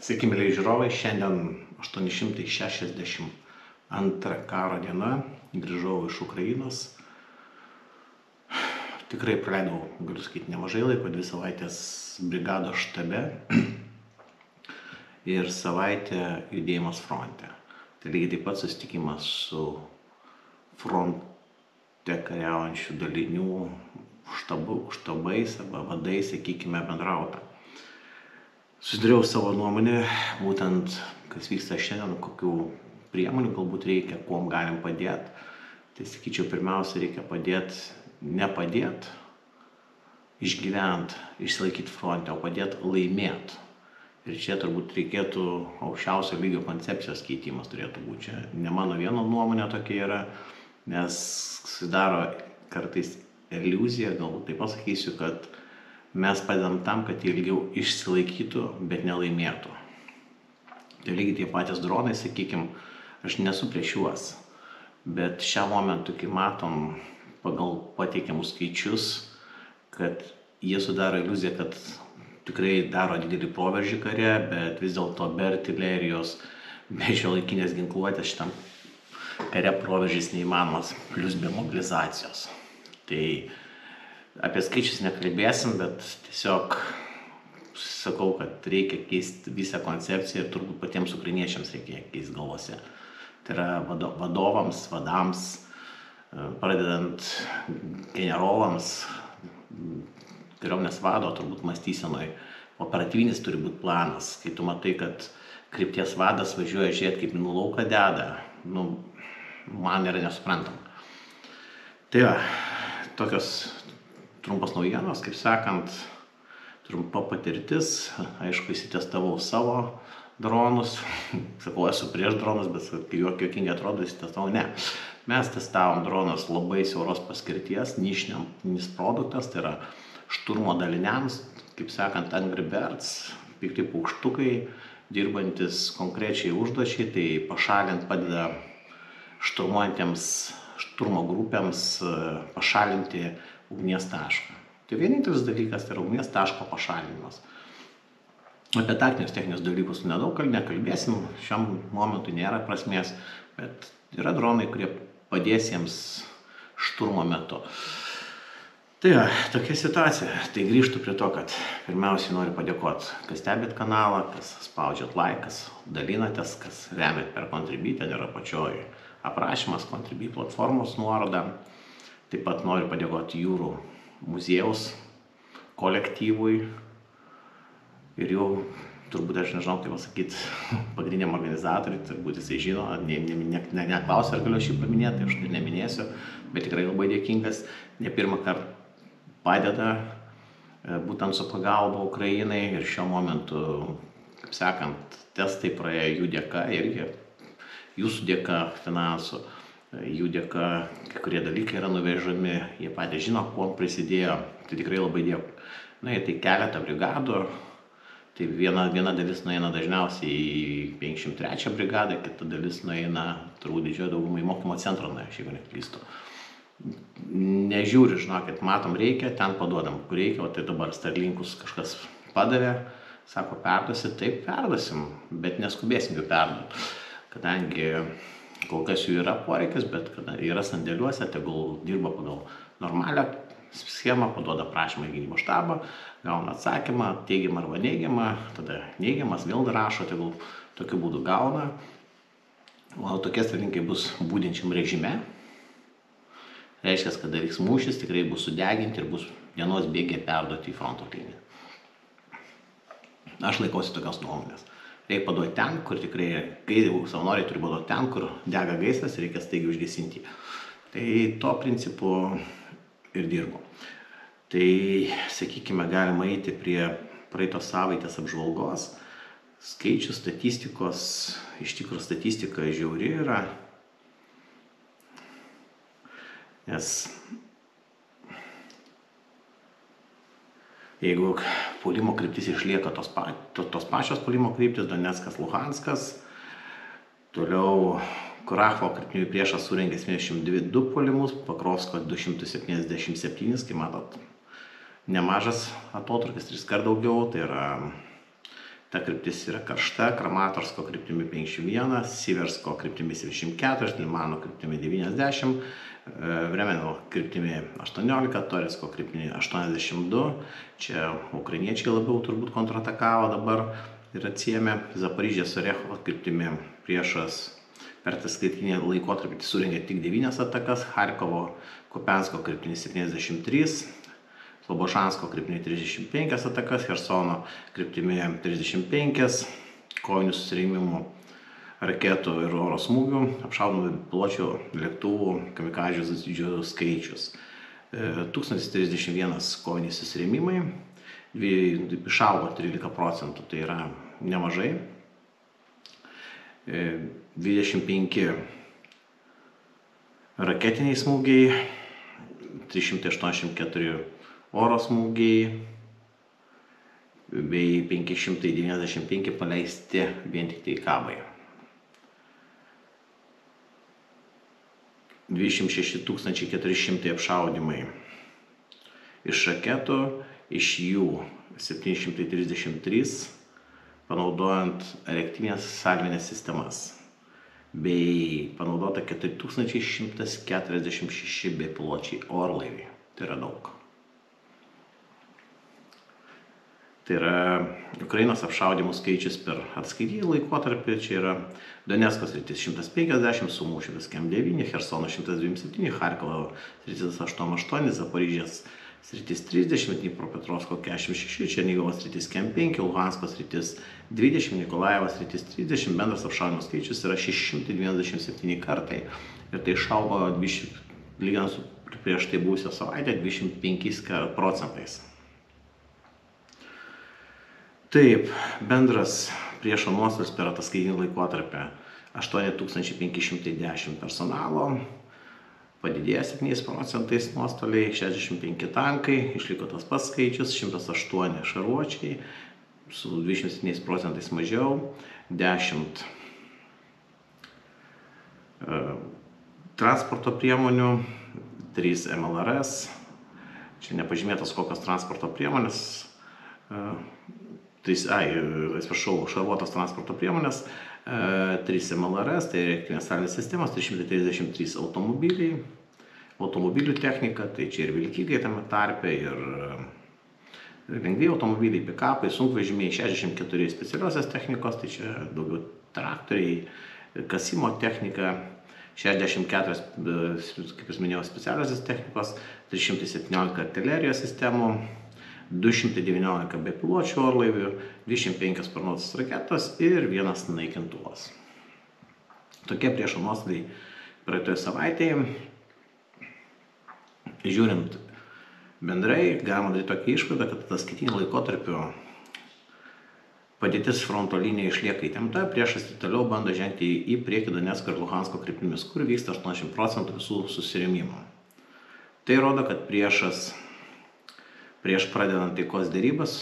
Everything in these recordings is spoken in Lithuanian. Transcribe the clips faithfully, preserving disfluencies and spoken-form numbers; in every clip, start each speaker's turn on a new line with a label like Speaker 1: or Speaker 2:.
Speaker 1: Sveiki, mėlyje žiūrovai, šiandien aštuoni šimtai šešiasdešimt antra karo diena, grįžau iš Ukrainos. Tikrai praleidau, galiu sakyti, nemažai laiko, dvi savaitės brigados štabe ir savaitę judėjimas fronte. Tai lygiai taip pat susitikimas su fronte kariaujančių dalinių štabu, štabais arba vadais, sakykime, bendrauta. Susidariau savo nuomonę, būtent kas vyksta šiandien, kokių priemonių galbūt reikia, kuom galim padėti. Tai sakyčiau, pirmiausia, reikia padėti, nepadėti, išgyventi, išsilaikyti fronte, o padėti laimėti. Ir čia turbūt reikėtų aukščiausio lygio koncepcijos keitimas turėtų būti. Čia ne mano vieno nuomonė tokia yra, nes susidaro kartais iliuzija, galbūt taip pasakysiu, kad mes padedam tam, kad jie ilgiau išsilaikytų, bet nelaimėtų. Tai lygiai tie patys dronai, sakykime, aš nesu prieš juos, bet šią momentą, kai matom pagal pateikiamus skaičius, kad jie sudaro iliuziją, kad tikrai daro didelį proveržį kare, bet vis dėlto be artilerijos, be šiuolaikinės ginkluotės šitam kare proveržys neįmanomas, plus be mobilizacijos. Tai apie skaičius nekalbėsim, bet tiesiog sakau, kad reikia keisti visą koncepciją ir turbūt patiems ukrainiečiams reikia keisti galvose. Tai yra vadovams, vadams, pradedant generolams, kariuomenės vado, turbūt mąstysenoj, operatyvinis turi būti planas. Kai tu matai, kad krypties vadas važiuoja žiūrėti, kaip minų lauką deda, nu, man yra nesuprantama. Tai va, tokios trumpas naujienos, kaip sakant, trumpa patirtis. Aišku, įsitestavau savo dronus. Sakau, esu prieš dronus, bet kai juokingai atrodo, įsitestavau. Ne. Mes testavom dronus labai siauros paskirties, nišinis produktas, tai yra šturmo daliniams, kaip sakant, Angry Birds, pikti paukštukai, dirbantis konkrečiai užduočiai, tai pašalinti padeda šturmuojantiems šturmo grupėms pašalinti ugnies tašką. Tai vienintelis dalykas tai yra ugnies taško pašalinimas. Apie taktinius techninius dalykus nedaug nekalbėsim, šiam momentui nėra prasmės, bet yra dronai, kurie padės jiems šturmo metu. Tai ja, tokia situacija. Tai grįžtu prie to, kad pirmiausiai noriu padėkoti, kas stebit kanalą, kas spaudžiat laikas, dalinatės, kas remiat per Contribui, ten yra pačioj aprašymas, Contribui platformos nuoroda. Taip pat noriu padėkoti Jūrų muziejaus kolektyvui ir jau, turbūt aš nežinau, kaip pasakyti, pagrindiniam organizatoriui, turbūt jisai žino, neklausė, ne, ne, ar galiu šį paminėti, tai aš tai neminėsiu, bet tikrai labai dėkingas, ne pirmą kartą padeda būtent su pagalba Ukrainai ir šiuo momentu, kaip sakant, testai praėjo jų dėka irgi, jūsų dėka finansų. Jų dėka, kai kurie dalykai yra nuvežami, jie patys žino, kuo prisidėjo, tai tikrai labai dėkui. Na, tai keletą brigadų, tai viena, viena dalis nueina dažniausiai į penkiasdešimt trečią brigadą, kita dalis nueina, turbūt didžioji daugumai į mokymo centrą, na, aš jeigu neklystu. Nežiūri, žinokit, matom reikia, ten paduodam, kur reikia, o tai dabar Starlinkus kažkas padavė, sako, perduosi, taip perduosim, bet neskubėsim jų perduoti, kadangi kol kas jų yra poreikis, bet kada yra sandėliuose, tegul dirba pagal normalią schemą, paduoda prašymą į gynybos štabą, gauna atsakymą, teigiamą arba neigiamą, tada neigiamas vėl rašo, tegul tokiu būdu gauna. O tokie Starlinkai bus būdinčiam režime. Reiškia, kad vyks mūšis, tikrai bus sudeginti ir bus dienos bėgiai perduoti į fronto liniją. Aš laikausi tokios nuomonės. Reikia paduoti ten, kur tikrai, kai savanoriai turi paduoti ten, kur dega gaisras, reikia staigiai užgesinti. Tai tuo principu ir dirbu. Tai, sakykime, galima eiti prie praeitos savaitės apžvalgos. Skaičių statistikos, iš tikrųjų statistika žiauri yra. Nes jeigu puolimo kryptis išlieka tos, pa, tos pačios puolimo kryptis, Doneckas, Luhanskas, toliau Kurachovo kryptimi priešas surengė septyniasdešimt du puolimus, Pakrovsko du šimtus septyniasdešimt septyni, kaip matot, nemažas atotrukis, tris kart daugiau, tai yra Ta kryptis yra karšta, Kramatorsko kryptimi penkiasdešimt vienas, Siversko kryptimi septyniasdešimt keturi, Limano kryptimi devyniasdešimt, Vremeno kryptimi aštuoniolika, Toretsko kryptimi aštuoniasdešimt du. Čia ukrainiečiai labiau turbūt kontratakavo dabar ir atsiėmė. Zaporižės Orechovo kryptimi priešas per tą skaitinį laikotarpį surengė tik devynias atakas, Charkovo Kupiansko kryptimi septyniasdešimt trys, Slobožansko kryptimi trisdešimt penkias atakas, Chersono kryptimi trisdešimt penkias, kovinių susirėmimų, raketų ir oro smūgių, apšaudomų bepiločių lėktuvų, kamikazių skaičius. tūkstantis trisdešimt vienas koviniai susirėmimai, išaugo trylika procentų, tai yra nemažai. dvidešimt penki raketiniai smūgiai, trys šimtai aštuoniasdešimt keturi oro smūgiai bei penki šimtai devyniasdešimt penki paleisti vien tik tai kabai. dvidešimt šeši tūkstančiai keturi šimtai apšaudymai iš raketų, iš jų septyni šimtai trisdešimt trys panaudojant reaktyvinės salvinės sistemas, bei panaudota keturi tūkstančiai šimtas keturiasdešimt šeši bepiločiai orlaiviai. Tai yra daug. Tai yra Ukrainos apšaudymų skaičius per atskaitinį laikotarpį. Čia yra Donecko sritis šimtas penkiasdešimt, Sumų šimtas keturiasdešimt devyni, Chersono šimtas dvidešimt septyni, Charkovo sritis aštuoniasdešimt aštuoni, Zaporižės sritis trisdešimt, Dnipropetrovsko keturiasdešimt šeši, Černigovo sritis keturiasdešimt penki, Luhansko sritis dvidešimt, Nikolajevo sritis trisdešimt, bendras apšaudymų skaičius yra šeši šimtai devyniasdešimt septyni kartai ir tai išaugo lyginant su prieš tai buvusią savaitę dvidešimt penkiais procentais. Taip, bendras priešo nuostolis per ataskaitinį laikotarpį aštuoni tūkstančiai penki šimtai dešimt personalo, padidėjo septyniais procentais nuostoliai, šešiasdešimt penki tankai, išliko tas pats skaičius, šimtas aštuoni šarvuočiai, su dvidešimt septyniais procentais mažiau, dešimt e, transporto priemonių, trys M L R S, čia nepažymėtos kokios transporto priemonės, e, trys, ai, atsiprašau, šarvuotos transporto priemonės, trys M L R S, tai reaktyvinės salvinės sistemos, trys šimtai trisdešimt trys automobiliai, automobilių technika, tai čia ir vilkikai tame tarpe, ir lengvi automobiliai, pikapai, sunkvežimiai, šešiasdešimt keturi specialiosios technikos, tai čia daugiau traktoriai, kasimo technika, šešiasdešimt keturi, kaip jūs minėjau, specialiosios technikos, trys šimtai septyniolika artilerijos sistemų, du šimtai devyniolika bepiločių orlaivių, dvidešimt penkios sparnuotos raketos ir vienas naikintuvas. Tokie priešo nuostoliai praeitoje savaitėje. Žiūrint bendrai, galima daryti tokią išvadą, kad ataskaitinį laikotarpio padėtis fronto linija išlieka įtempta, priešas ir toliau bando žengti į priekį Donecko ir Luhansko kryptimis, kur vyksta aštuoniasdešimt procentų visų susirėmimų. Tai rodo, kad priešas prieš pradedant taikos derybas,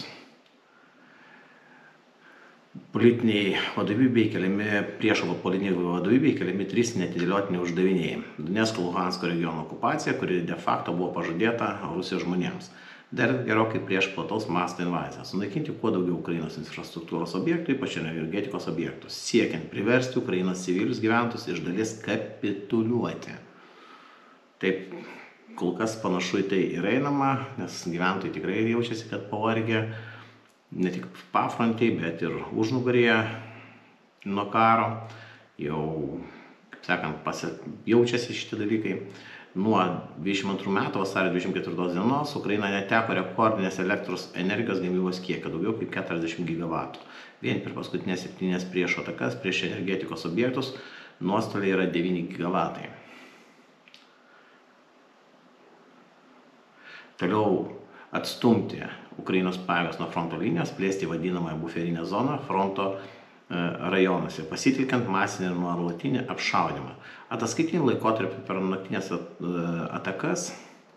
Speaker 1: politiniai vadovybei keliami, priešo politiniai vadovybei keliami trys neatidėliotini uždaviniai. Donecko Luhansko regiono okupacija, kuri de facto buvo pažadėta Rusijos žmonėms. Dar gerokai prieš plataus masto invaziją. Sunaikinti kuo daugiau Ukrainos infrastruktūros objektų, ypač energetikos objektus, siekiant priversti Ukrainos civilius gyventojus iš dalies kapituliuoti. Taip, kol kas panašu į tai ir einama, nes gyventojai tikrai jaučiasi, kad pavargę ne tik pafrontiai, bet ir užnugarėje nuo karo. Jau, kaip sakant, pasi... jaučiasi šitie dalykai. Nuo dvidešimt antrų metų vasario dvidešimt ketvirtos dienos Ukraina neteko rekordinės elektros energijos gamybos kiekio, daugiau kaip keturiasdešimt gigavatų. Vien per paskutinės septynias priešo atakas prieš energetikos objektus nuostoliai yra devyni gigavatai. Toliau atstumti Ukrainos pajėgas nuo fronto linijos, plėsti vadinamąją buferinę zoną fronto rajonuose, pasitelkiant masinį ir nuolatinį apšaudymą. Ataskaitinį laikotarpį per naktinės atakas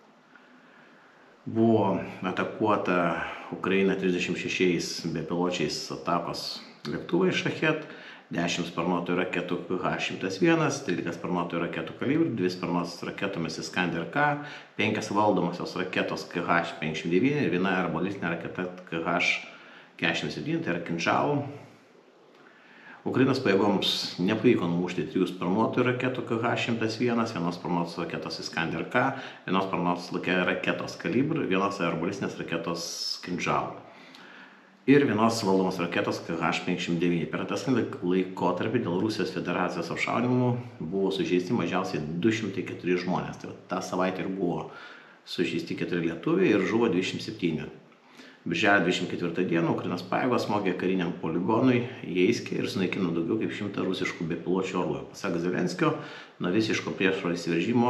Speaker 1: buvo atakuota Ukraina trisdešimt šešiais bepiločiais atakos lėktuvais Šachet, dešimt sparnuotojų raketų K H šimtas vienas, trylika sparnuotojų raketų Kalibr, dvi sparnuotos raketomis Iskander K, penkias valdomosios raketos K H penkiasdešimt devyni ir viena arbalistinė raketa K H keturiasdešimt septyni, tai yra Kinžalų. Ukrainos pajėgoms nepavyko numušti trijų sparnuotųjų raketų K H šimtas vienas, vienos sparnuotos raketos Iskander K, vienos sparnuotos raketos Kalibr, vienos aerobalistinės raketos Kinžalų ir vienos valdomos raketos K H penkiasdešimt devyni. Per tas laikotarpį dėl Rusijos federacijos apšaudymų buvo sužeisti mažiausiai du šimtai keturi žmonės. Tai tą savaitę ir buvo sužeisti keturi lietuviai ir žuvo dvidešimt septyni. Birželio dvidešimt ketvirtą dieną Ukrainos pajėgos smogė kariniam poligonui Jeiske ir sunaikino daugiau kaip šimtą rusiškų bepiločių orlaivių. Pasak Zelenskio, nuo visiško priešo įsiveržimo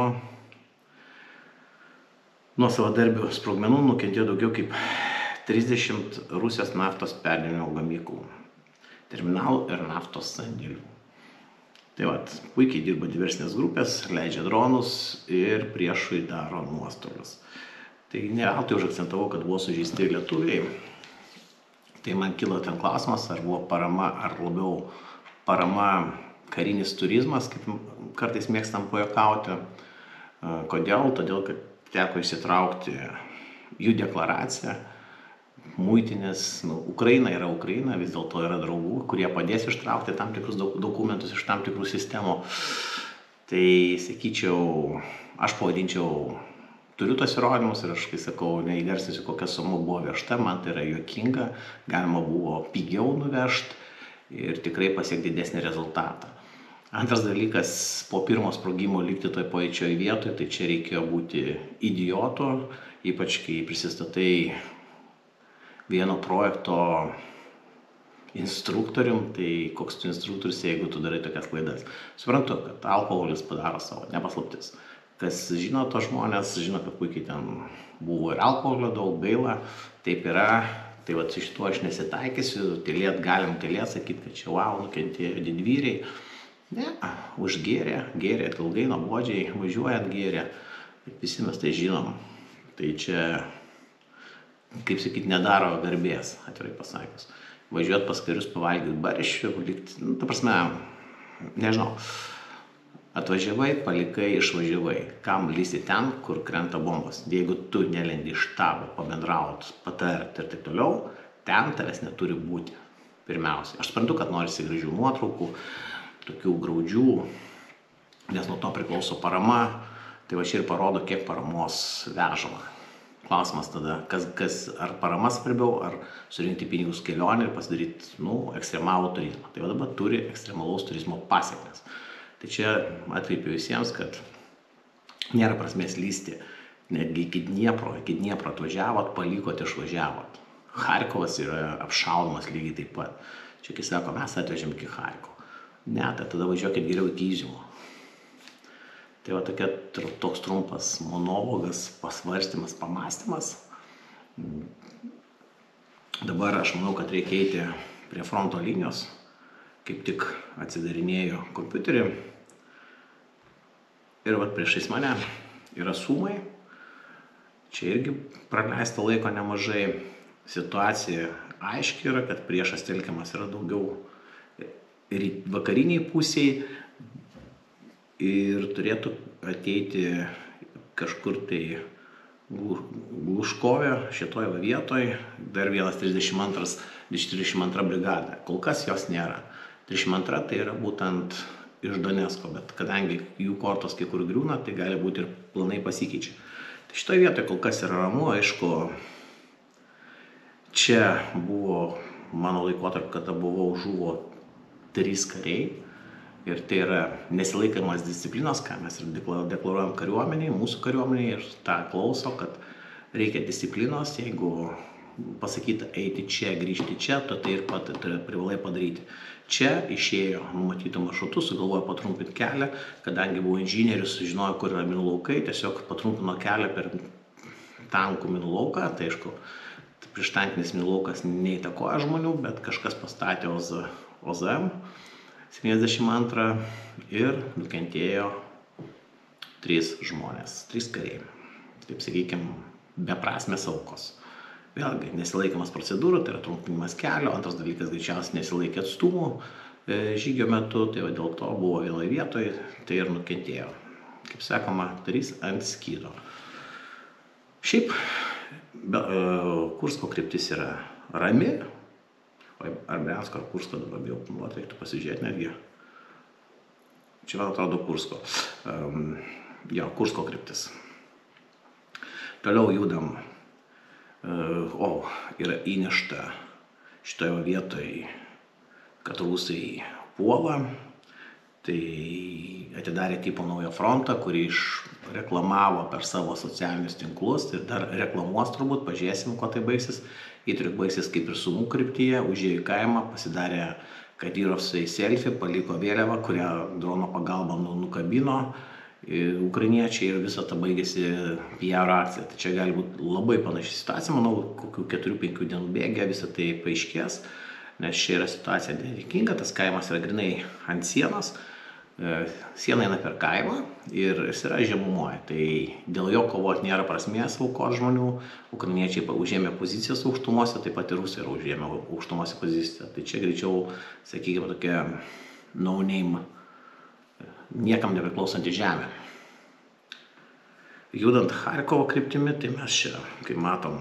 Speaker 1: nuo savadarbių sprogmenų nukentėjo daugiau kaip trisdešimt Rusijos naftos perdirbimo gamyklų, terminalų ir naftos sandėlių. Tai vat, puikiai dirba diversinės grupės, leidžia dronus ir priešui daro nuostolius. Tai ne veltui užakcentavau, kad buvo sužeisti lietuviai. Tai man kilo ten klausimas, ar buvo parama, ar labiau parama karinis turizmas, kaip kartais mėgstam pajuokauti. Kodėl? Todėl, kad teko išsitraukti jų deklaraciją. Muitinės, nu, Ukraina yra Ukraina, vis dėlto yra draugų, kurie padės ištraukti tam tikrus dokumentus iš tam tikrų sistemų. Tai, sakyčiau, aš pavadinčiau, turiu tos įrodymus ir aš, kai sakau, neįgarsinsiu, kokia suma buvo vežta, man tai yra juokinga, galima buvo pigiau nuvežti ir tikrai pasiekti didesnį rezultatą. Antras dalykas, po pirmo sprogimo likti toj pačioj vietoje, tai čia reikėjo būti idiotu, ypač kai prisistatai vieno projekto instruktorium, tai koks tu instruktorius, jeigu tu darai tokias klaidas. Suprantu, kad alkoholis padaro savo, nepaslaptis. Kas žino to žmonės, žino, kad puikiai ten buvo ir alkoholio daug, gaila, taip yra, tai va su šituo aš nesitaikysiu, tylėt galim tylėt, sakyti, kad čia wow, nukentėjo didvyriai. Ne, užgėrė, gėrė, ilgai, nuobodžiai, važiuojant gėrė, visi mes tai žinom. Tai čia, kaip sakyti, nedaro garbės, atvirai pasakius. Važiuot pas karius pavalgyti barščių, likti, nu, ta prasme, nežinau. Atvažiavai, palikai, išvažiavai. Kam lysti ten, kur krenta bombos? Jeigu tu nelendi iš štabo, pabendraut, patart ir taip toliau, ten tavęs neturi būti. Pirmiausia. Aš suprantu, kad norisi gražių nuotraukų, tokių graudžių, nes nuo to priklauso parama. Tai va čia ir parodo, kiek paramos vežama. Klausimas tada, kas, kas, ar parama svarbiau, ar surinkti pinigus kelionį ir pasidaryti, nu, ekstremalų turizmą. Tai va dabar turi ekstremalaus turizmo pasiekmes. Tai čia atkreipiu visiems, kad nėra prasmės lysti. Netgi iki Dniepro, iki Dniepro atvažiavot, palikot, išvažiavot. Charkovas yra apšaudomas lygiai taip pat. Čia, kai sako, mes atvežėm iki Charkovo. Ne, tai tada važiuokit geriau iki Iziumo. Tai va tokia, toks trumpas monologas, pasvarstymas, pamastymas. Dabar aš manau, kad reikia eiti prie fronto linijos. Kaip tik atsidarinėjo kompiuterį. Ir vat priešais mane yra Sūmai. Čia irgi praleista laiko nemažai. Situacija aiški yra, kad priešas telkiamas yra daugiau vakariniai pusiai ir turėtų ateiti kažkur tai Gluškove, šitoj vietoj, dar vienas trisdešimt antras, trisdešimt antra brigada. Kol kas jos nėra. trisdešimt antra tai yra būtent iš Donecko, bet kadangi jų kortos kai kur griūna, tai gali būti ir planai pasikeičia. Tai šitoje vietoje kol kas yra ramu, aišku, čia buvo mano laikotarpio, kada buvau, žuvo trys kariai ir tai yra nesilaikamas disciplinos, ką mes ir deklaruojam kariuomeniai, mūsų kariuomeniai ir tą klauso, kad reikia disciplinos, jeigu pasakyta eiti čia, grįžti čia, tu tai ir pat privalai padaryti. Čia išėjo numatytų maršrutų, sugalvojo patrumpinti kelią, kadangi buvo inžinierius, žinojo, kur yra minų laukai, tiesiog patrumpino kelią per tankų minų lauką, tai aišku, prieštankinis minų laukas neįtakoja žmonių, bet kažkas pastatė O Z M septyniasdešimt antrą ir nukentėjo trys žmonės, trys kariai. Taip sakykime, beprasmės aukos. Vėlgi, nesilaikomas procedūrų, tai yra trumpinimas kelio, antras dalykas greičiausiai nesilaikė atstumų žygio metu, tai va dėl to buvo vienoje vietoje, tai ir nukentėjo. Kaip sakoma, trys ant skydo. Šiaip, be, Kursko kryptis yra rami, ar Briansko, ar Kursko, dabar bijau panuoti, reiktų pasižiūrėti netgi. Čia man atrodo Kursko. Um, jo, Kursko kryptis. Toliau judam. Uh, o, yra įnešta šitoje vietoje, kad rusai puola. Tai atidarė tipo naują frontą, kurį išreklamavo per savo socialinius tinklus ir dar reklamuos turbūt, pažiūrėsim, kuo tai baigsis. Įtrik baigsis kaip ir Sumų kryptyje, užėjo į kaimą, pasidarė Kadyrovsai selfie, paliko vėliavą, kurią drono pagalba nukabino ukrainiečiai ir visą tą baigėsi P R akcija. Tai čia gali būti labai panaši situacija, manau, kokių keturių penkių dienų bėgė visą tai paaiškės, nes čia yra situacija nedėkinga, tas kaimas yra grinai ant sienos. Siena eina per kaimą ir jis yra žemumoje, tai dėl jo kovoti nėra prasmės aukoti žmonių. Ukrainiečiai užėmė pozicijas aukštumose, taip pat ir Rusai yra užėmė aukštumose poziciją. Tai čia greičiau, sakykime, tokia no-name, niekam nepriklausanti žemė. Judant Charkovo kryptimi, tai mes čia, kaip matom,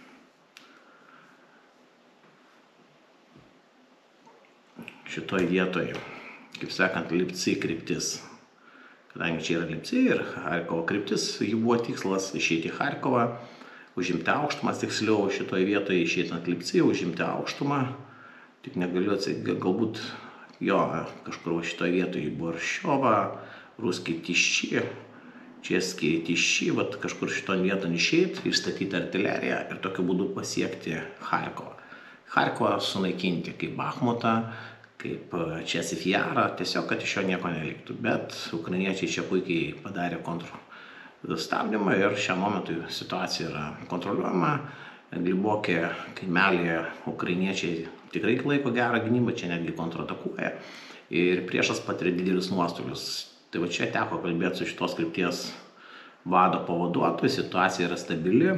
Speaker 1: šitoj vietoje, kaip sakant, Lipci kryptis. Kadangi čia yra Lipci ir Charkovo kryptis, jų buvo tikslas išeiti į Charkovą, užimti aukštumą, tiksliau šitoje vietoje išeiti ant Lipci, užimti aukštumą. Tik negaliu atsakyti, galbūt jo, kažkur šitoje vietoje Borščiova, Ruskiai Tišči, Českiai Tišči, vat kažkur šitoje vietoje išeiti, išstatyti artileriją ir tokiu būdu pasiekti Charkovą. Charkovą sunaikinti kaip Bachmutą, kaip Česif Jarą, tiesiog, kad iš jo nieko neliktų. Bet ukrainiečiai čia puikiai padarė kontrastabdymą ir šiam momentui situacija yra kontroliuojama. Glibokė kaimelėje ukrainiečiai tikrai laiko gerą gynybą, čia netgi kontratakuoja ir priešas patiria didelius nuostolius. Tai va čia teko kalbėti su šitos krypties vado pavaduotoju, situacija yra stabili.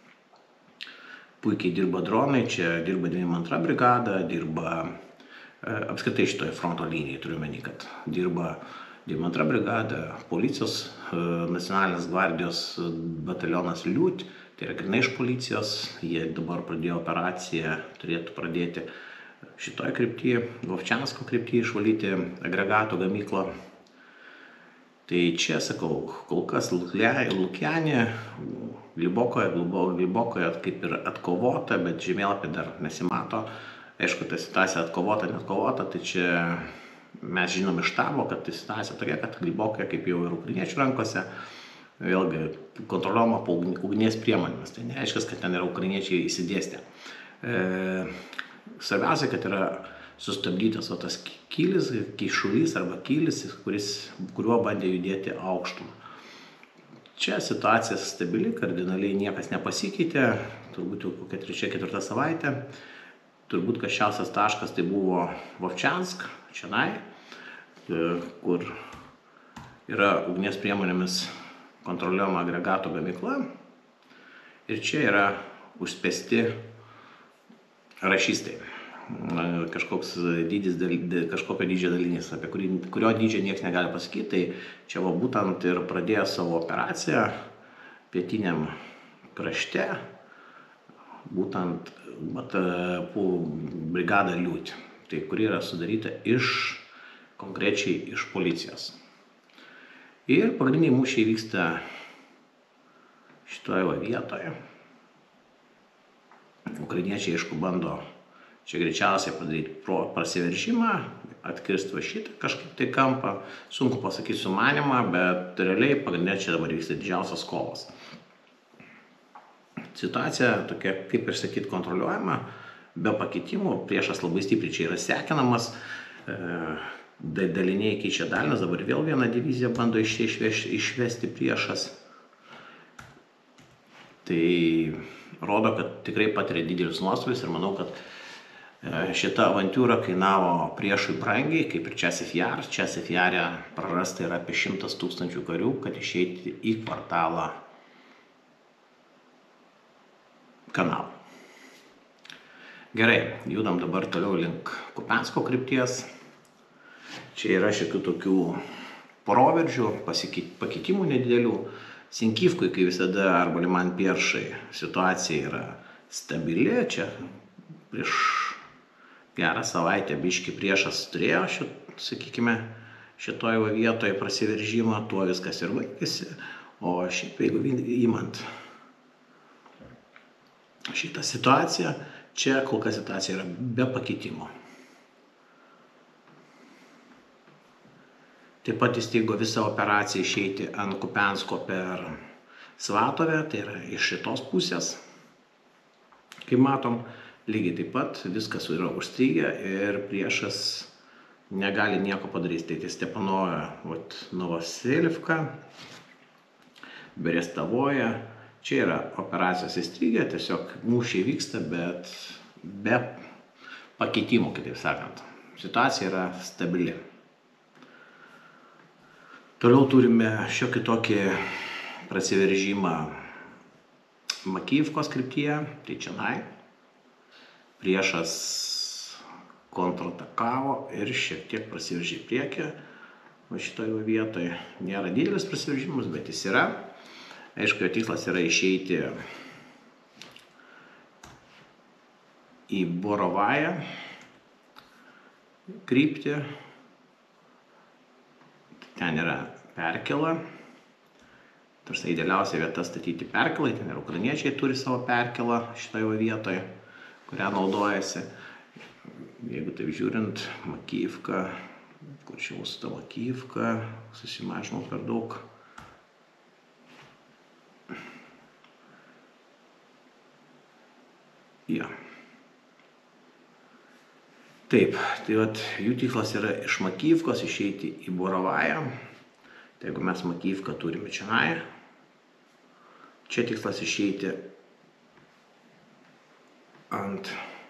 Speaker 1: Puikiai dirba dronai, čia dirba devyniasdešimt antra brigada, dirba apskritai šitoje fronto linijai, turiu meni, kad dirba devyniasdešimt antra brigada, policijos, nacionalinės gvardijos batalionas Liūt, tai yra grinai iš policijos, jie dabar pradėjo operaciją, turėtų pradėti šitoje kryptyje, Vovčiansko kryptyje išvalyti agregato gamyklą. Tai čia, sakau, kol kas Lukianė, Glibokoje, Glibokoje kaip ir atkovota, bet žemėlapį dar nesimato. Aišku, ta situacija atkovota, netkovota, tai čia mes žinom iš štabo, kad tai situacija tokia, kad Glibokoje, kaip jau ir ukrainiečių rankose, vėlgi kontroliuojama po ugnies priemonėmis. Tai neaiškia, kad ten yra ukrainiečiai įsidėstę. E, svarbiausia, kad yra sustabdytas o tas kylis, kyšulys arba kylis, kuris, kuriuo bandė judėti aukštumą. Čia situacija stabili, kardinaliai niekas nepasikeitė, turbūt jau kokia trečia, ketvirta savaitė. Turbūt karščiausias taškas tai buvo Vovčiansk, čionai, kur yra ugnies priemonėmis kontroliuojama agregato gamykla. Ir čia yra užspęsti rašystai. Kažkoks dydis, kažkokio dydžio dalinys, apie kurį, kurio dydžio niekas negali pasakyti. Tai čia va būtent ir pradėjo savo operaciją pietiniam krašte, būtent vat, brigada Liūt, tai kuri yra sudaryta iš, konkrečiai iš policijos. Ir pagrindiniai mūšiai vyksta šitoje vietoje. Ukrainiečiai, aišku, bando čia greičiausiai padaryti prasiveržimą, atkirsti va šitą kažkaip tai kampą. Sunku pasakyti sumanimą, bet realiai pagrindinė čia dabar vyksta didžiausias kovas. Situacija tokia, kaip ir sakyt, kontroliuojama, be pakitimų, priešas labai stipriai čia yra sekinamas, daliniai keičia dalinius, dabar vėl vieną diviziją bando iš čia išvesti, išvesti priešas. Tai rodo, kad tikrai patiria didelius nuostolius ir manau, kad šita avantiūra kainavo priešui brangiai, kaip ir Česif Jar. Česif Jare prarasta yra apie šimtas tūkstančių karių, kad išeiti į kvartalą kanalą. Gerai, judam dabar toliau link Kupiansko krypties. Čia yra šiokių tokių proveržių, pakeitimų nedidelių. Sinkivkui, kai visada, arba Liman Pieršai, situacija yra stabili. Čia prieš gerą savaitę biški priešas turėjo, šit, sakykime, šitoj vietoje prasiveržimą, tuo viskas ir vaikėsi. O šiaip, jeigu įmant šitą situaciją, čia kol kas situacija yra be pakeitimo. Taip pat įsteigo visą operaciją išeiti ant Kupiansko per Svatovę, tai yra iš šitos pusės. Kaip matom, lygiai taip pat viskas yra užstrigę ir priešas negali nieko padaryti. Tai Stepanoja, vat, Novoselivka, Berestavoje. Čia yra operacijos įstrigę, tiesiog mūšiai vyksta, bet be pakeitimų, kitaip sakant. Situacija yra stabili. Toliau turime šiokį tokį prasiveržimą Makijivkos kryptyje, tai čionai. Priešas kontratakavo ir šiek tiek prasiveržė į priekį. Va šitoje vietoje nėra didelis prasiveržimas, bet jis yra. Aišku, jo tikslas yra išeiti į Borovają kryptį. Ten yra perkėla. Tarsi idealiausia vieta statyti perkėlai. Ten ir ukrainiečiai turi savo perkėlą šitoje vietoje, kurią naudojasi. Jeigu taip žiūrint, Makijivka, kur čia mūsų ta Makijivka, susimažinau per daug. Ja. Taip, tai vat, jų tikslas yra iš Makijivkos išeiti į Borovają. Tai jeigu mes Makijivką turime čionai, čia tikslas išeiti ant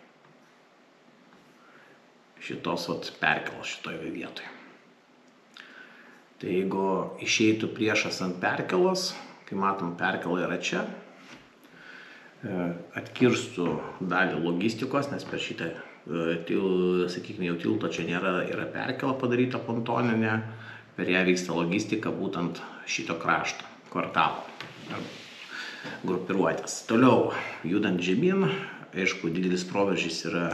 Speaker 1: šitos vat, perkėlos šitoje vietoje. Tai jeigu išeitų priešas ant perkėlos, kai matom, perkėla yra čia, atkirstų dalį logistikos, nes per šitą, sakykime, jau tilto čia nėra, yra perkėla padaryta pontoninė, per ją vyksta logistika būtent šito krašto, kvartalo, grupiruotės. Toliau, judant žemyn, aišku, didelis proveržys yra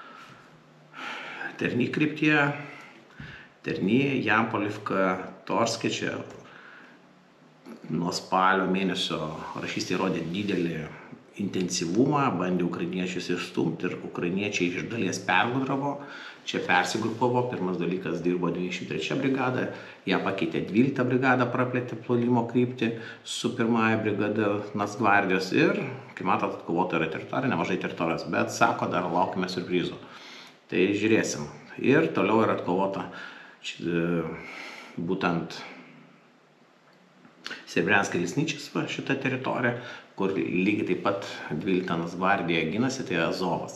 Speaker 1: Terny kryptyje, Terny, Jampolivka, Torske, čia nuo spalio mėnesio rašystai rodė didelį intensyvumą, bandė ukrainiečius išstumti ir ukrainiečiai iš dalies pergudravo, čia persigrupavo, pirmas dalykas dirbo dvidešimt trečia brigada, ją pakeitė dvylikta brigada, praplėtė puolimo kryptį su pirmąja brigada Nacgvardijos ir, kaip matot, atkovota yra teritorija, nemažai teritorijos, bet sako, dar laukime siurprizų. Tai žiūrėsim. Ir toliau yra atkovota būtent Sebrianska-Lisničis šitą teritoriją, kur lygiai taip pat dvylikta Nacgvardija ginasi, tai Azovas.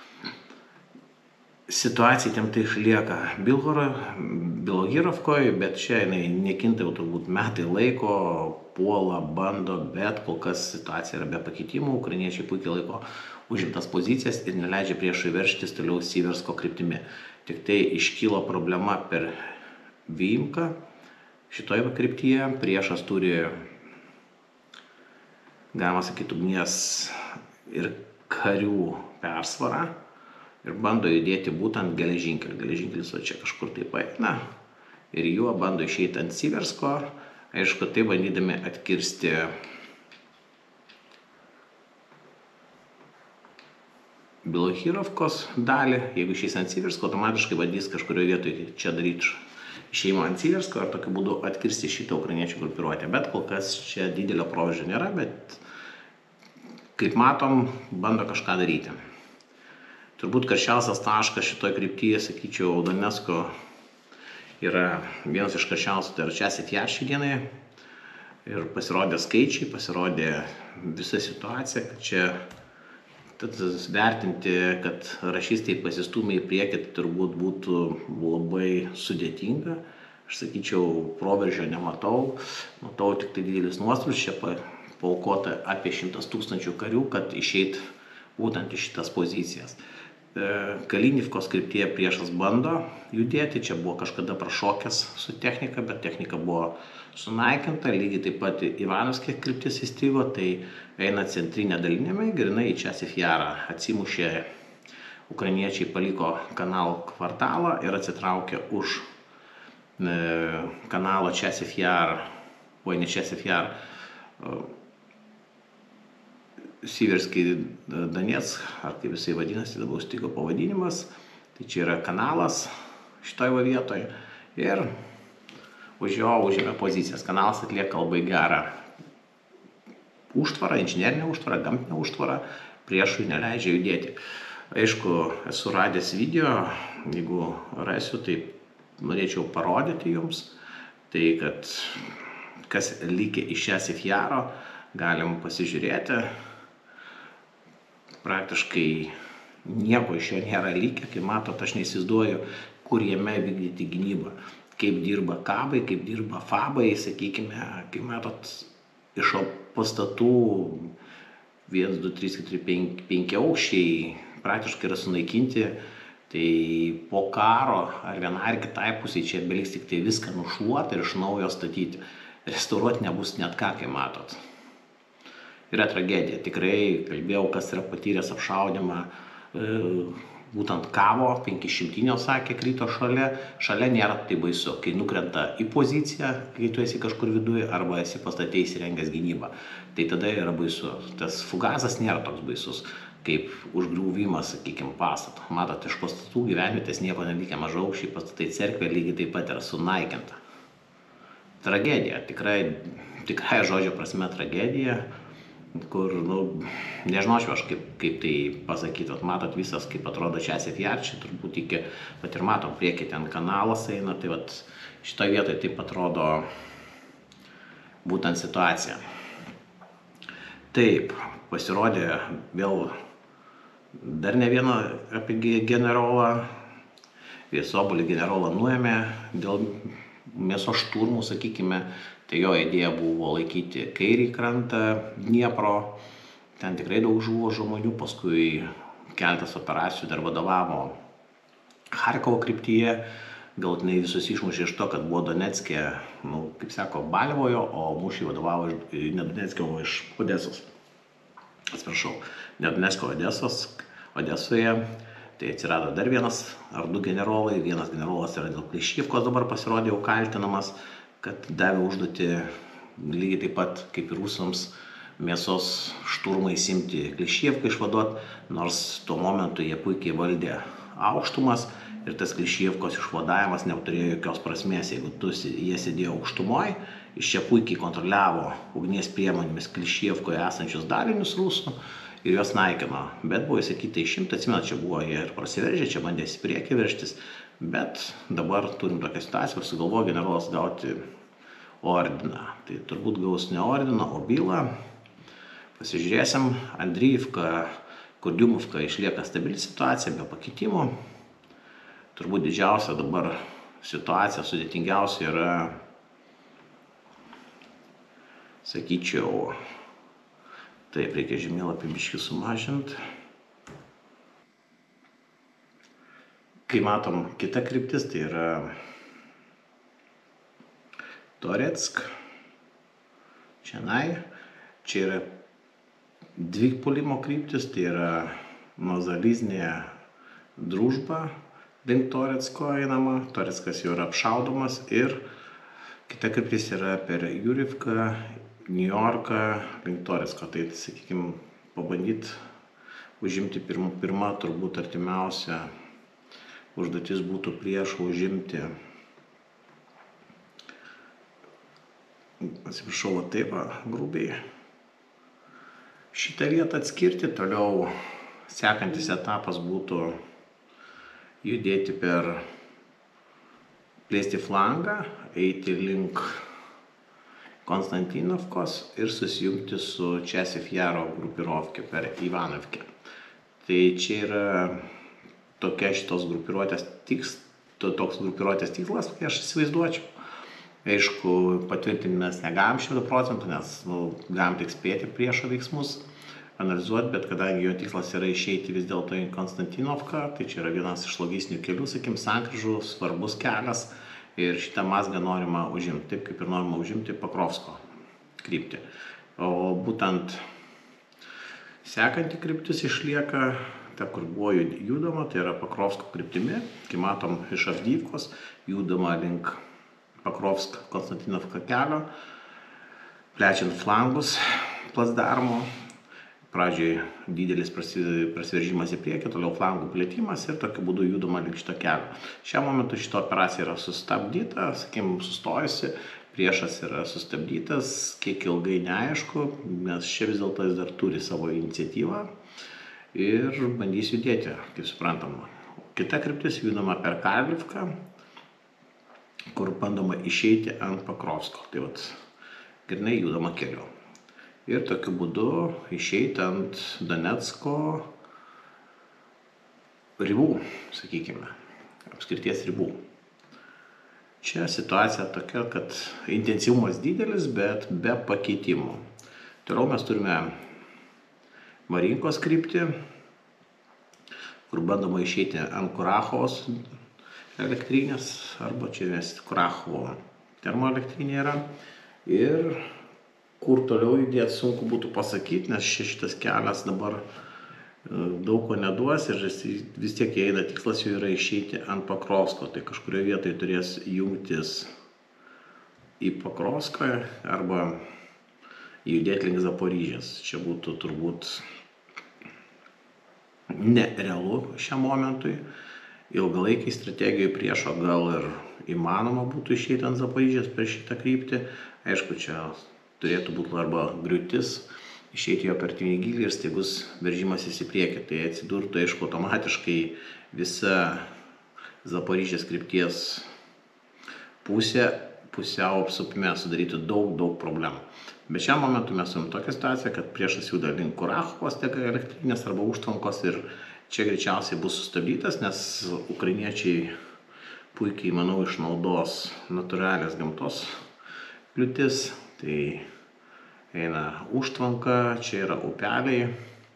Speaker 1: Situacija ten tai išlieka Bilogirovkoje, bet čia jinai nekinta jau turbūt metai laiko, puola, bando, bet kol kas situacija yra be pakeitimų, ukrainiečiai puikiai laiko užimtas pozicijas ir neleidžia priešui verštis toliau Siversko kryptimi. Tik tai iškylo problema per Vyimką. Šitoje kryptyje priešas turi, galima sakyti, ugnies ir karių persvarą ir bando judėti būtent geležinkelį. Geležinkelis o čia kažkur taip eina ir juo bando išeiti ant Siversko, aišku, tai bandydami atkirsti Bilogirovkos dalį. Jeigu išeis ant Siversko, automatiškai bandys kažkurioje vietoje čia daryti išėjimą ant Siversko ir tokiu būdu atkirsti šitą ukrainiečių grupiruotę. Bet kol kas čia didelio proveržio nėra, bet kaip matom, bando kažką daryti. Turbūt karščiausias taškas šitoje kryptyje, sakyčiau, Donecko yra vienas iš karščiausių, tai yra Česit Jar šiai dienai. Ir pasirodė skaičiai, pasirodė visa situacija, kad čia tad vertinti, kad rašystai pasistūmė į priekį, tai turbūt būtų labai sudėtinga. Aš sakyčiau, proveržio nematau, matau tik tai didelis nuostolis, čia paaukota apie šimtas tūkstančių karių, kad išeit būtent iš šitas pozicijas. Kalinivkos kryptyje priešas bando judėti, čia buvo kažkada prašokęs su technika, bet technika buvo sunaikinta, lygiai taip pat Ivanovskė kryptis įstrigo, tai eina centrinė dalinėme, grinai į Česit Jarą atsimušė ukrainiečiai paliko kanalų kvartalą ir atsitraukė už kanalo Chasiv Yar, oi ne Chasiv Yar, Siverskiai Donetsk, ar kaip jisai vadinasi, dabar stigo pavadinimas. Tai čia yra kanalas šitoje vietoje ir už jo užėmė pozicijas. Kanalas atlieka labai gerą užtvarą, inžinerinę užtvarą, gamtinę užtvarą, priešui neleidžia judėti. Aišku, esu radęs video, jeigu rasiu, tai norėčiau parodyti jums, tai kad kas likę iš Chasiv Yaro, galim pasižiūrėti. Praktiškai nieko iš jo nėra likę, kai matot, aš neįsivaizduoju, kur jame vykdyti gynybą. Kaip dirba kabai, kaip dirba fabai, sakykime, kai matot, iš pastatų vienas, du, trys, keturi, penki aukščiai praktiškai yra sunaikinti. Tai po karo ar vienai ar kitai pusiai čia beliks tik tai viską nušluoti ir iš naujo statyti. Restauruoti nebus net ką, kai matot. Yra tragedija. Tikrai kalbėjau, kas yra patyręs apšaudymą, būtent Kavo, penkišimtinio sakė, krito šalia. Šalia nėra tai baisu, kai nukrenta į poziciją, kai tu esi kažkur viduje, arba esi pastate įsirengęs gynybą. Tai tada yra baisu. Tas fugazas nėra toks baisus, kaip užgriuvimas, sakykime, pastato. Matot, iš pastatų gyvenvietės nieko nelikę, mažaaukščiai pastatai, cerkvė lygiai taip pat yra sunaikinta. Tragedija, tikrai, tikrai žodžio prasme tragedija, kur, nu, nežinočiau aš kaip, kaip tai pasakyti. Matot visas, kaip atrodo Chasiv Yar, čia turbūt iki, bet ir matom, priekį ten kanalas eina, tai vat šitoje vietoje taip atrodo būtent situacija. Taip, pasirodė vėl dar ne vieną apie generolą. Viesobolį generolą nuėmė dėl mėsos šturmų, sakykime. Tai jo idėja buvo laikyti kairį krantą Dniepro. Ten tikrai daug žuvo žmonių, paskui keletas operacijų dar vadovavo Charkovo kryptyje. Galutinai visus išmušė iš to, kad buvo Donetske, nu, kaip sako, Balvojo, o mūšį vadovavo ne Donetske, o iš Odesos. Atsiprašau, ne Donetsko, Odesos, Odesoje. Tai atsirado dar vienas ar du generolai. Vienas generolas yra dėl Kliščievkos dabar pasirodė jau kaltinamas, kad davė užduotį lygiai taip pat kaip ir rusams mėsos šturmą įsimti Kliščievką išvaduot, nors tuo momentu jie puikiai valdė aukštumas ir tas Kliščievkos išvadavimas neturėjo jokios prasmės. Jeigu tu, jie sėdėjo aukštumoje, iš čia puikiai kontroliavo ugnies priemonėmis Kliščievkoje esančius dalinius rusų ir juos naikino. Bet buvo įsakyta išimti, atsimenat, čia buvo jie ir prasiveržė, čia bandėsi priekį veržtis, bet dabar turim tokią situaciją, kur sugalvojo generolas gauti ordiną. Tai turbūt gaus ne ordiną, o bylą. Pasižiūrėsim, Andriivka, Kurdiumovka išlieka stabili situacija, be pakitimų. Turbūt didžiausia dabar situacija, sudėtingiausia yra, sakyčiau, taip, reikia žemėlapį biškį sumažinti. Kai matom kitą kryptis, tai yra Toretsk, čianai. Čia yra dvi puolimo kryptis, tai yra Nozaliznė Družba link Toretsko einama. Toretskas jau yra apšaudomas ir kita kryptis yra per Jurivką, Niujorką link Toretsko. Tai, sakykime, pabandyti užimti pirmą, pirmą turbūt artimiausia užduotis būtų priešų užimti, atsiprašau, va taip, grubiai, šitą vietą atskirti. Toliau sekantis etapas būtų judėti per, plėsti flangą, eiti link Konstantinovkos ir susijungti su Chasiv Yaro grupirovke per Ivanovkę. Tai čia yra tokia šitos grupiruotės tiks, to, toks grupiruotės tikslas, kai aš įsivaizduočiau. Aišku, patvirtinti mes negalim šimtu procentų, nes nu, galim tik spėti priešo veiksmus, analizuoti, bet kadangi jo tikslas yra išeiti vis dėlto į Konstantinovką, tai čia yra vienas iš logistinių kelių, sakim, sankryžų, svarbus kelias. Ir šitą mazgą norima užimti, taip kaip ir norima užimti Pakrovsko kryptį. O būtent sekanti kryptis išlieka ta, kur buvo judama, tai yra Pakrovsko kryptimi, kai matom iš Avdyivkos, judama link Pakrovsk-Konstantinovka kelio, plečiant flangus placdarmo. Pradžioj didelis prasiveržimas į priekį, toliau flangų plėtimas ir tokiu būdu judama link šito kelio. Šiam momentu šito operacija yra sustabdyta, sakykim, sustojusi, priešas yra sustabdytas, kiek ilgai neaišku, nes čia vis dėlto jis dar turi savo iniciatyvą ir bandys judėti, kaip suprantama. Kita kryptis judama per Karlivką, kur bandoma išeiti ant Pakrovsko, tai vat, grynai judama keliu. Ir tokiu būdu išeiti ant Donecko ribų, sakykime, apskrities ribų. Čia situacija tokia, kad intensyvumas didelis, bet be pakeitimų. Toliau mes turime Marinkos kryptį, kur bandoma išeiti ant Kurachovos elektrinės, arba čia nes Kurachovo termoelektrinė yra. Ir kur toliau judėti sunku būtų pasakyti, nes šitas kelias dabar daug ko neduos ir vis tiek eina tikslas jau yra išeiti ant Pakrovsko. Tai kažkurioje vietoje turės jungtis į Pakrovską arba judėti link Zaporižės. Čia būtų turbūt nerealu šiam momentui. Ilgalaikiai strategijoje priešo gal ir įmanoma būtų išeiti ant Zaporižės per šitą kryptį. Aišku, čia turėtų būti arba griūtis, išeiti jo per tvinį gylį ir staigus veržimasis į priekį. Tai atsidurtų, aišku, automatiškai visa Zaporižės krypties pusė pusiau apsupime, sudarytų daug, daug problemų. Bet šiam momentu mes turim tokią situaciją, kad priešas juda link Kurachovos elektrinės arba užtvankos ir čia greičiausiai bus sustabdytas, nes ukrainiečiai puikiai, manau, išnaudos natūralias gamtos kliūtis. Tai eina užtvanka, čia yra upeliai,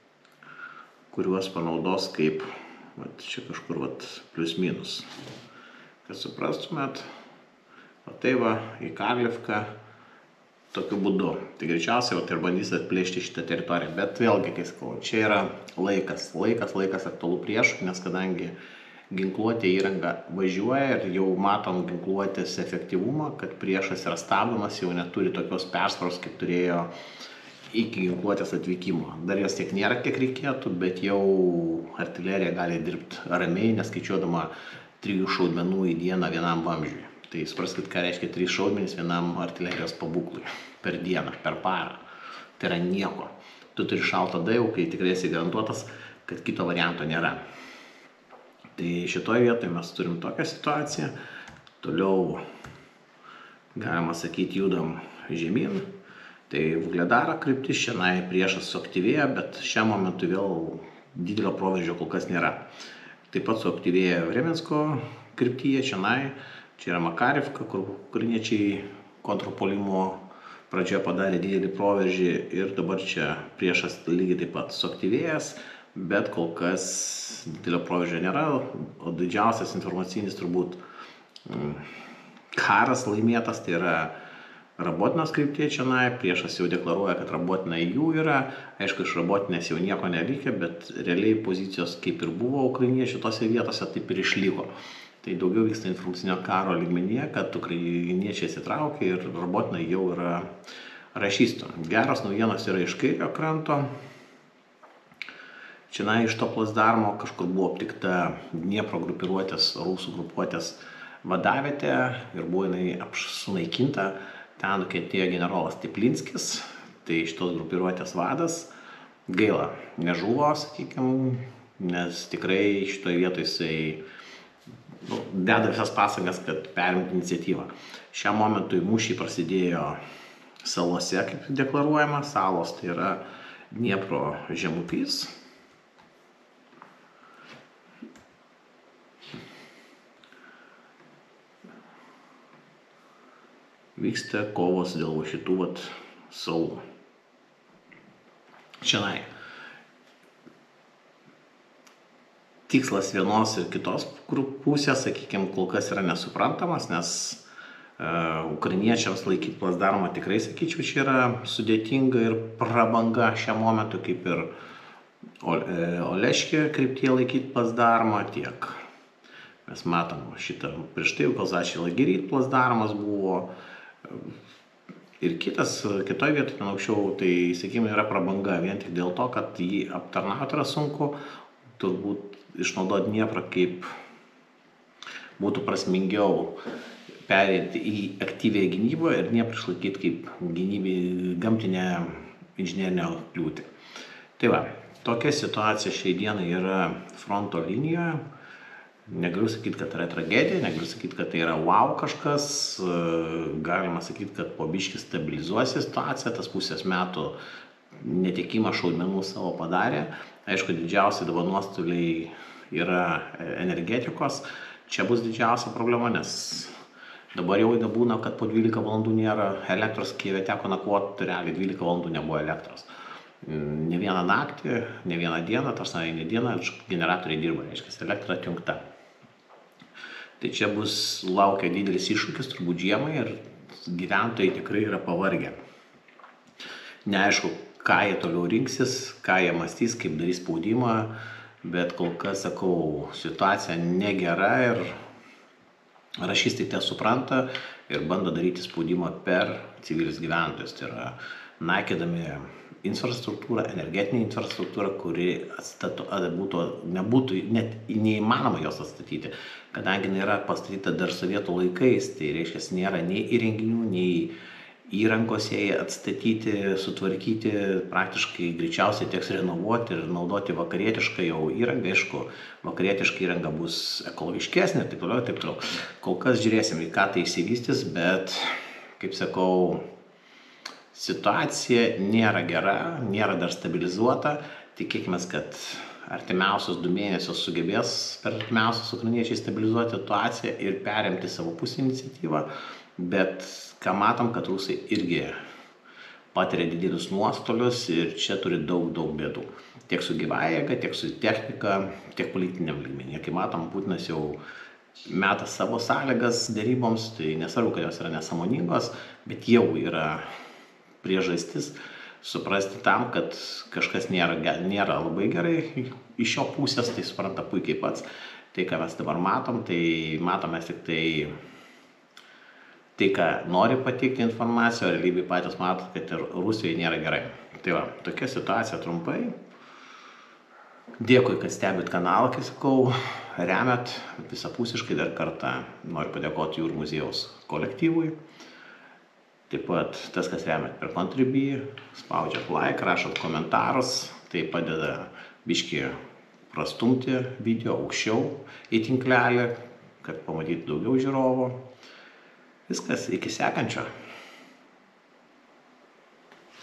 Speaker 1: kuriuos panaudos kaip, vat, čia kažkur vat, plius minus. Kad suprastumėt, o tai va, į Karlivką tokiu būdu. Tai greičiausiai vat, ir bandys atplėšti šitą teritoriją. Bet vėlgi, kai sakau, čia yra laikas, laikas, laikas aktualu priešui, nes kadangi ginkluotė įranga važiuoja ir jau matom ginkluotės efektyvumą, kad priešas yra stabdomas, jau neturi tokios persvaros, kaip turėjo iki ginkluotės atvykimo. Dar jos tiek nėra, kiek reikėtų, bet jau artilerija gali dirbti ramiai, neskaičiuodama trijų šaudmenų į dieną vienam vamzdžiui. Tai supraskit, ką reiškia trys šaudmenys vienam artilerijos pabūklui per dieną, per parą. Tai yra nieko. Tu turi šaltą dajų, kai tikrai esi garantuotas, kad kito varianto nėra. Tai šitoje vietoje mes turim tokią situaciją. Toliau, galima sakyti, judam žemyn. Tai Vugledaro kryptis, šiandien priešas suaktyvėja, bet šiam momentu vėl didelio proveržio kol kas nėra. Taip pat suaktyvėja Vremensko kryptyje, šiandien. Čia yra Makarivka, kur ukrainiečiai kontrpuolimo pradžioje padarė didelį proveržį ir dabar čia priešas lygiai taip pat suaktyvėjęs. Bet kol kas didelio proveržio nėra, o didžiausias informacinis turbūt karas laimėtas, tai yra Rabotinos kryptyje čionai. Priešas jau deklaruoja, kad Rabotina jų yra. Aišku, iš Rabotinės jau nieko nereikia, bet realiai pozicijos kaip ir buvo ukrainiečių tose vietose, taip ir išliko. Tai daugiau vyksta informacinio karo lygmenyje, kad ukrainiečiai atsitraukia ir Rabotina jau yra rašysto. Geros naujienos yra iš kairio kranto. Čia iš to placdarmo kažkur buvo aptikta Dniepro grupiruotės, rusų grupuotės vadavietė ir buvo jinai sunaikinta. Ten nukentėjo generolas Teplinskis, tai šitos grupiruotės vadas. Gaila, nežuvo, sakykime, nes tikrai šitoje vietoje jisai nu, deda visas pasangas, kad perimti iniciatyvą. Šiam momentui mūšiai prasidėjo salose, kaip deklaruojama. Salos tai yra Dniepro žemupys. Vyksta kovos dėl šitų vat salų. Šiandien tikslas vienos ir kitos pusės, sakykime, kol kas yra nesuprantamas, nes uh, ukrainiečiams laikyti placdarmą tikrai, sakyčiau, čia yra sudėtinga ir prabanga šiam momentu, kaip ir Oleškė kryptyje laikyti placdarmą, tiek mes matom šitą prieš tai Kalzačiai Lageryt placdarmas buvo. Ir kitas, kitoj vietoj ten aukščiau, tai, sakykime, yra prabanga, vien tik dėl to, kad jį aptarnauti yra sunku, turbūt išnaudoti Dnieprą kaip būtų prasmingiau perėti į aktyvią gynybą ir Dnieprą išlaikyti kaip gynybį gamtinę inžinerinę kliūtį. Tai va, tokia situacija šiai dienai yra fronto linijoje. Negaliu sakyti, kad tai yra tragedija, negaliu sakyti, kad tai yra wow kažkas, galima sakyti, kad po biškį stabilizuosi situaciją, tas pusės metų netekimą šaudmenų savo padarė. Aišku, didžiausi dabar nuostoliai yra energetikos, čia bus didžiausia problema, nes dabar jau būna, kad po dvylika valandų nėra elektros, Kijeve teko nakvoti, realiai dvylika valandų nebuvo elektros. Ne vieną naktį, ne vieną dieną, tarsi ne dieną, generatoriai dirba, reiškia, elektra atjungta. Tai čia bus laukia didelis iššūkis, turbūt žiemai, ir gyventojai tikrai yra pavargę. Neaišku, ką jie toliau rinksis, ką jie mąstys, kaip darys spaudimą, bet kol kas, sakau, situacija negera ir rašystai tai supranta ir bando daryti spaudimą per civilius gyventojus. Tai yra naikėdami infrastruktūrą, energetinę infrastruktūrą, kuri atstato, būtų, nebūtų net neįmanoma jos atstatyti, kadangi nėra pastatyta dar sovietų laikais, tai reiškia, nėra nei įrenginių, nei įrangos jai atstatyti, sutvarkyti, praktiškai greičiausiai teks renovuoti ir naudoti vakarietišką jau įrangą. Aišku, vakarietiška įranga bus ekologiškesnė ir taip toliau, taip toliau. Kol kas žiūrėsim, į ką tai išsivystys, bet, kaip sakau, situacija nėra gera, nėra dar stabilizuota. Tikėkime, kad artimiausius du mėnesius sugebės per artimiausius ukrainiečiai stabilizuoti situaciją ir perimti savo pusę iniciatyvą. Bet ką matom, kad rusai irgi patiria didelius nuostolius ir čia turi daug, daug bėdų. Tiek su gyvąja jėga, tiek su technika, tiek politiniam lygmenyje. Kai matom, Putinas jau meta savo sąlygas deryboms, tai nesvarbu, kad jos yra nesąmoningos, bet jau yra priežastis suprasti tam, kad kažkas nėra, nėra labai gerai iš jo pusės, tai supranta puikiai pats. Tai, ką mes dabar matom, tai matome tik tai, tai ką nori pateikti informaciją, o realybėje patys matot, kad ir Rusijoje nėra gerai. Tai va, tokia situacija trumpai. Dėkui, kad stebit kanalą, kai sakau, remiat visapusiškai. Dar kartą noriu padėkoti Jūrų muziejaus kolektyvui. Taip pat tas, kas remiat per Contribui, spaudžiat like, rašot komentarus, tai padeda biškį prastumti video aukščiau į tinklelį, kad pamatytų daugiau žiūrovų. Viskas, iki sekančio.